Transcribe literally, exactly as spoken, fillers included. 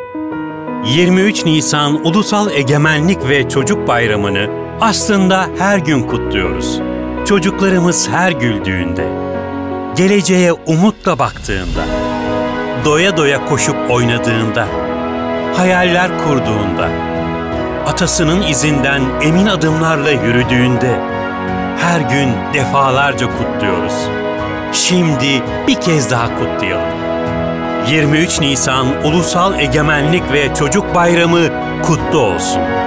yirmi üç Nisan Ulusal Egemenlik ve Çocuk Bayramı'nı aslında her gün kutluyoruz. Çocuklarımız her güldüğünde, geleceğe umutla baktığında, doya doya koşup oynadığında, hayaller kurduğunda, atasının izinden emin adımlarla yürüdüğünde, her gün defalarca kutluyoruz. Şimdi bir kez daha kutlayalım. yirmi üç Nisan Ulusal Egemenlik ve Çocuk Bayramı kutlu olsun.